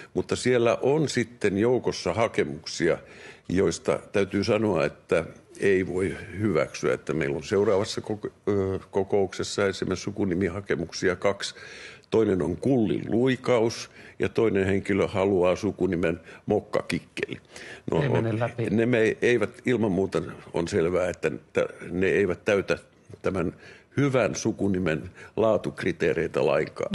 Mutta siellä on sitten joukossa hakemuksia, joista täytyy sanoa, että ei voi hyväksyä, että meillä on seuraavassa kokouksessa esimerkiksi sukunimihakemuksia 2. Toinen on Kullin luikaus ja toinen henkilö haluaa sukunimen Mokkakikkeli. No, ne eivät ilman muuta on selvää, että ne eivät täytä tämän hyvän sukunimen laatukriteereitä lainkaan.